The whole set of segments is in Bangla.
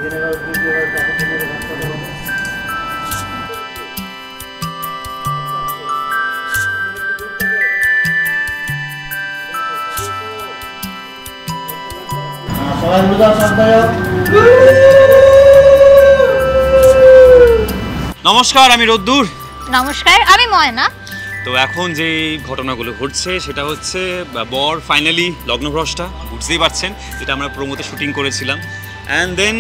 নমস্কার, আমি রোদ্দুর। নমস্কার, আমি ময়না। তো এখন যে ঘটনাগুলো ঘটছে সেটা হচ্ছে বর ফাইনালি লগ্নভ্রষ্টা, বুঝতেই পারছেন, যেটা আমরা প্রোমোতে শুটিং করেছিলাম। অ্যান্ড দেন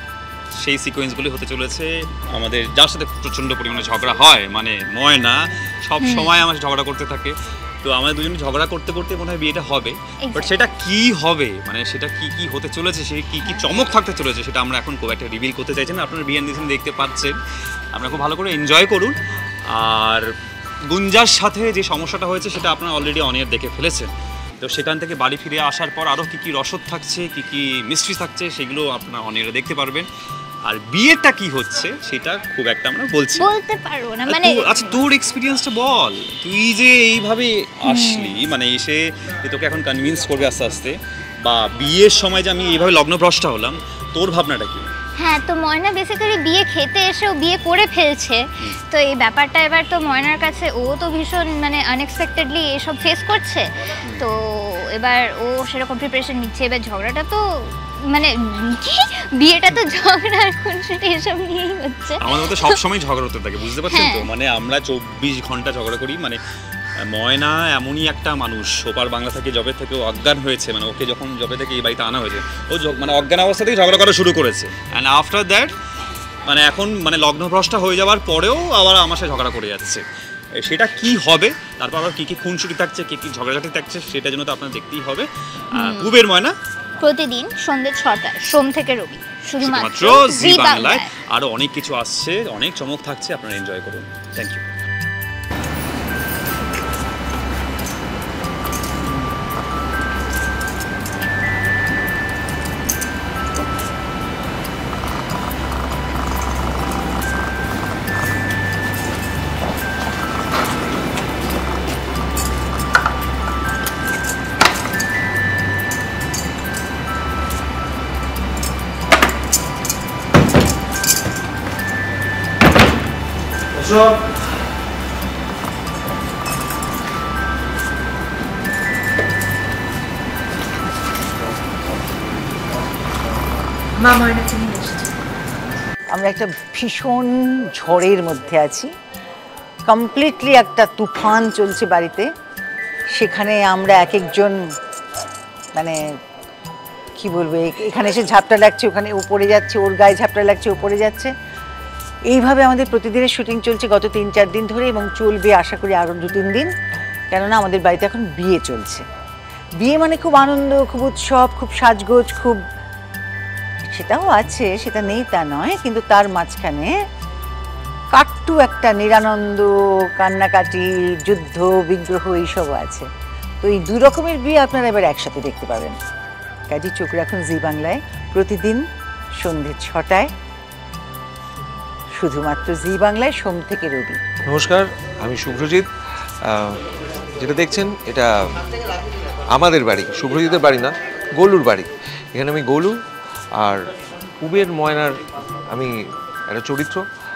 সেই সিকোয়েন্সগুলি হতে চলেছে আমাদের, যার সাথে প্রচণ্ড পরিমাণে ঝগড়া হয়, মানে ময়না সব সময় আমার ঝগড়া করতে থাকে। তো আমাদের দুজনে ঝগড়া করতে করতে মনে হয় বিয়েটা হবে, বাট সেটা কি হবে, মানে সেটা কি কি হতে চলেছে, সে কি কি চমক থাকতে চলেছে, সেটা আমরা এখন খুব একটা রিভিল করতে চাইছি না। আপনারা বিয়ে দিয়েছেন, দেখতে পাচ্ছেন, আপনারা খুব ভালো করে এনজয় করুন। আর গুঞ্জার সাথে যে সমস্যাটা হয়েছে সেটা আপনারা অলরেডি অনেক দেখে ফেলেছেন। তো সেখান থেকে বাড়ি ফিরে আসার পর আরও কী কী রসদ থাকছে, কী কী মিস্ট্রি থাকছে, সেগুলো আপনারা অনেকে দেখতে পারবেন। আর বিয়েটা কি হচ্ছে সেটা খুব একটা আমরা বলতে পারবো না। মানে আচ্ছা, তোর এক্সপিরিয়েন্সটা বল, তুই যে এইভাবে আসলি, মানে এসে তোকে এখন কনভিন্স করবে আস্তে আস্তে, বা বিয়ের সময় যে আমি এইভাবে লগ্নভ্রষ্টা হলাম, তোর ভাবনাটা কি? হ্যাঁ, তো ময়না বেসিক্যালি বিয়ে খেতে এসেও বিয়ে করে ফেলছে। তো এই ব্যাপারটা এবার তো ময়নার কাছে, ও তো ভীষণ মানে আনএক্সপেক্টেডলি এসব ফেস করছে। তো এবার ও সেরকম প্রিপারেশন নিচ্ছে। এবার ঝগড়াটা তো মানে কি, বিয়েটা তো ঝগড়া খুনসুটি এসব নিয়েই হচ্ছে। আমাদের মধ্যে সবসময় ঝগড়া হতে থাকে, বুঝতে পারছেন তো? মানে আমরা 24 ঘন্টা ঝগড়া করি। মানে ময়না এমনই একটা মানুষ, ওপার বাংলা থেকে জবে থেকে অজ্ঞান হয়েছে, মানে ওকে যখন জবে থেকে এই বাড়িতে আনা হয়েছে, ও মানে অজ্ঞান অবস্থা থেকে ঝগড়া করা শুরু করেছে। অ্যান্ড আফটার দ্যাট মানে এখন মানে লগ্নভ্রষ্টা হয়ে যাওয়ার পরেও আবার আমার সাথে ঝগড়া করে যাচ্ছে। সেটা কি হবে, তারপর আবার কী কী খুনসুটি থাকছে, কী কী ঝগড়াঝাটি থাকছে, সেটার জন্য তো আপনার দেখতেই হবে। কুবের ময়না প্রতিদিন সন্ধ্যে 6টায়, সোম থেকে রবি, শুধুমাত্র জি বাংলায়। আরও অনেক কিছু আসছে, অনেক চমক থাকছে, আপনারা এনজয় করুন। Thank you. আমরা একটা ভীষণ ঝড়ের মধ্যে আছি, কমপ্লিটলি একটা তুফান চলছে বাড়িতে। সেখানে আমরা এক একজন মানে কি বলবো, এখানে এসে ঝাপটা লাগছে, ওখানে ও পড়ে যাচ্ছে, ওর গায়ে ঝাপটা লাগছে, ও পড়ে যাচ্ছে। এইভাবে আমাদের প্রতিদিনের শুটিং চলছে গত 3-4 দিন ধরে, এবং চলবে আশা করি আরও 2-3 দিন। কেননা আমাদের বাড়িতে এখন বিয়ে চলছে। বিয়ে মানে খুব আনন্দ, খুব উৎসব, খুব সাজগোজ, খুব, সেটাও আছে, সেটা নেই তা নয়, কিন্তু তার মাঝখানে কাট্টু একটা নিরানন্দ, কান্নাকাটি, যুদ্ধ বিগ্রহ এইসবও আছে। তো এই 2 রকমের বিয়ে আপনারা এবার একসাথে দেখতে পাবেন। কাজে চোখ রাখুন জি বাংলায়, প্রতিদিন সন্ধ্যে 6টায়, শুধুমাত্র জি বাংলায়, সোম থেকে রবি। নমস্কার, আমি শুভ্রজিৎ। যেটা দেখছেন এটা আমাদের বাড়ি, শুভ্রজিতের বাড়ি না, গোলুর বাড়ি। এখানে আমি গোলু আর কুবের ময়নার আমি একটা চরিত্র।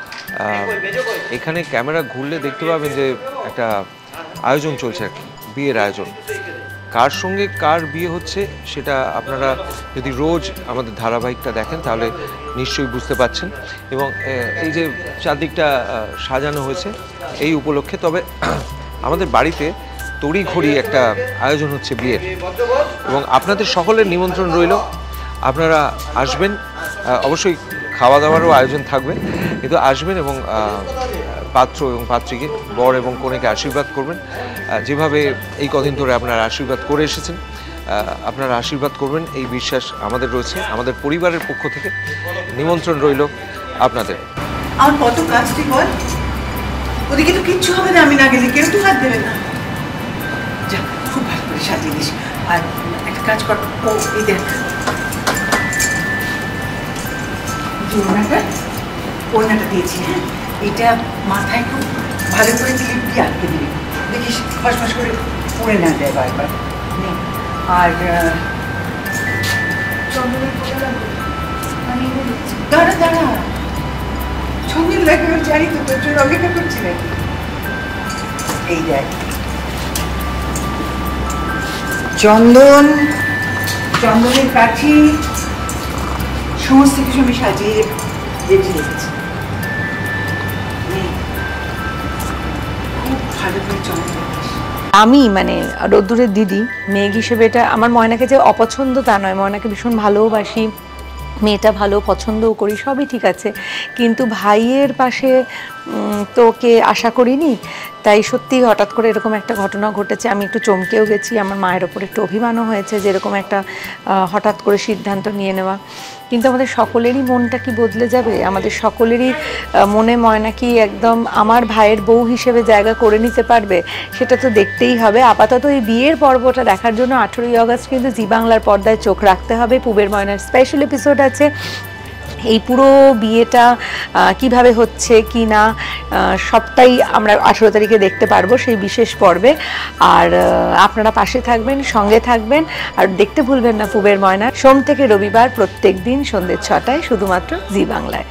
এখানে ক্যামেরা ঘুরলে দেখতে পাবেন যে একটা আয়োজন চলছে আর কি, বিয়ের আয়োজন। কার সঙ্গে কার বিয়ে হচ্ছে সেটা আপনারা যদি রোজ আমাদের ধারাবাহিকটা দেখেন তাহলে নিশ্চয়ই বুঝতে পারছেন। এবং এই যে চারদিকটা সাজানো হয়েছে এই উপলক্ষে, তবে আমাদের বাড়িতে তড়িঘড়ি একটা আয়োজন হচ্ছে বিয়ের, এবং আপনাদের সকলের নিমন্ত্রণ রইল। আপনারা আসবেন, অবশ্যই খাওয়া দাওয়ারও আয়োজন থাকবে, কিন্তু আসবেন এবং পাত্র এবং পাত্রীকে, বর এবং কনেকে আশীর্বাদ করবেন। যেভাবে এই কদিন ধরে আপনারা আশীর্বাদ করে এসেছেন, আপনারা আশীর্বাদ করবেন এই বিশ্বাস আমাদের রয়েছে। আমাদের পরিবারের পক্ষ থেকে নিমন্ত্রণ রইল আপনাদের। আমার কত কাজ তুই বল, ওদিকে তো কিচ্ছু হবে না, আমি না গেলে কেউ তো হাত দেবে না। যা, খুব ভালো করে সাজিয়ে দিস। আর একটা কাজ কর, ও এই দেখ ওড়নাটা দিয়েছি, হ্যাঁ, এটা মাথায় খুব ভালো করে ক্লিপ দিয়ে আটকে দিবি, দেখিস ফসফস করে পড়ে না যায় বারবার। আর চন্দনের দাঁড়া দাঁড়া, ছবি লাগে জানি তো, তোর জন্য অপেক্ষা করছি নাকি। এই দেখ চন্দন, চন্দনের কাঠি, সমস্ত কিছু আমি সাজিয়ে রেখে রেখেছি। খুব ভালো করে চন্দন। আমি মানে রোদ্দুরের দিদি মেয়ে হিসেবে, এটা আমার ময়নাকে যে অপছন্দ তা নয়, ময়নাকে ভীষণ ভালোবাসি, মেয়েটা ভালো পছন্দও করি, সবই ঠিক আছে, কিন্তু ভাইয়ের পাশে তো ওকে আশা করিনি। তাই সত্যি হঠাৎ করে এরকম একটা ঘটনা ঘটেছে, আমি একটু চমকেও গেছি, আমার মায়ের ওপর একটু অভিমানও হয়েছে যে এরকম একটা হঠাৎ করে সিদ্ধান্ত নিয়ে নেওয়া। কিন্তু আমাদের সকলেরই মনটা কি বদলে যাবে? আমাদের সকলেরই মনে ময়না কি একদম আমার ভাইয়ের বউ হিসেবে জায়গা করে নিতে পারবে? সেটা তো দেখতেই হবে। আপাতত এই বিয়ের পর্বটা দেখার জন্য 18ই আগস্ট কিন্তু জি বাংলার পর্দায় চোখ রাখতে হবে। পুবের ময়নার স্পেশাল এপিসোড আছে, এই পুরো বিয়েটা কিভাবে হচ্ছে কি না সবটাই আমরা 18 তারিখে দেখতে পারবো সেই বিশেষ পর্বে। আর আপনারা পাশে থাকবেন, সঙ্গে থাকবেন, আর দেখতে ভুলবেন না পুবের ময়না, সোম থেকে রবিবার প্রত্যেক দিন সন্ধ্যে 6টায় শুধুমাত্র জি বাংলায়।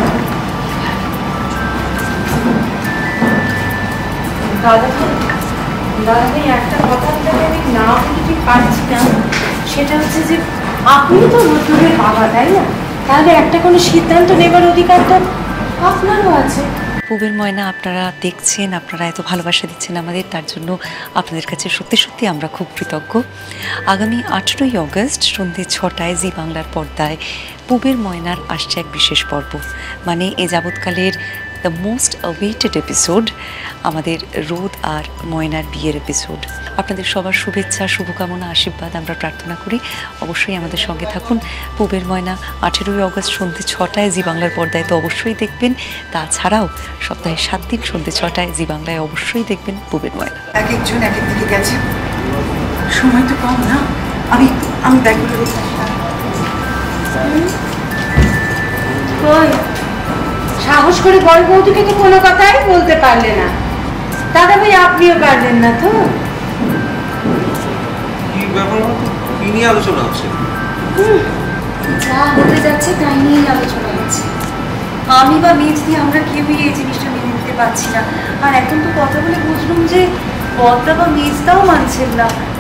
দাদাভাই একটা কথা আমি না বলতে পারছি না, সেটা হচ্ছে যে আপনি তো রোদ্দুরের বাবা, তাই না? তাহলে একটা কোনো সিদ্ধান্ত নেবার অধিকার তো আপনারও আছে। পুবের ময়না আপনারা দেখছেন, আপনারা এত ভালোবাসা দিচ্ছেন আমাদের, তার জন্য আপনাদের কাছে সত্যি সত্যি আমরা খুব কৃতজ্ঞ। আগামী 18ই আগস্ট সন্ধ্যে 6টায় জি বাংলার পর্দায় পুবের ময়নার আসছে এক বিশেষ পর্ব, মানে এ যাবৎকালের দ্য মোস্ট অ্যাওয়েটেড এপিসোড, আমাদের রোদ আর ময়নার বিয়ের এপিসোড। আপনাদের সবার শুভেচ্ছা, শুভকামনা, আশীর্বাদ আমরা প্রার্থনা করি। অবশ্যই আমাদের সঙ্গে থাকুন। পুবের ময়না 18ই আগস্ট সন্ধ্যে 6টায় জি বাংলার পর্দায় তো অবশ্যই দেখবেন, তাছাড়াও সপ্তাহে 7 দিন সন্ধ্যে 6টায় জি বাংলায় অবশ্যই দেখবেন পুবের ময়না। এক একজন এক এক দিকে গেছে, সময় তো কম না। আমি আমি ব্যাগগুলো রেখে সাহস করে বড় বৌদিকে তো কোনো কথাই বলতে পারলে না। দাদাভাই আপনিও পারলেন না তো? কি ব্যাপার, কি নিয়ে আলোচনা হচ্ছে? যা হতে যাচ্ছে তাই নিয়েই আলোচনা হচ্ছে। আমি বা মেজদি আমরা কেউই এই জিনিসটা মেনে নিতে পারছি না। আর এখন তো কথা বলে বুঝলাম যে বদ্দা বা মেজদাও মানছেন না।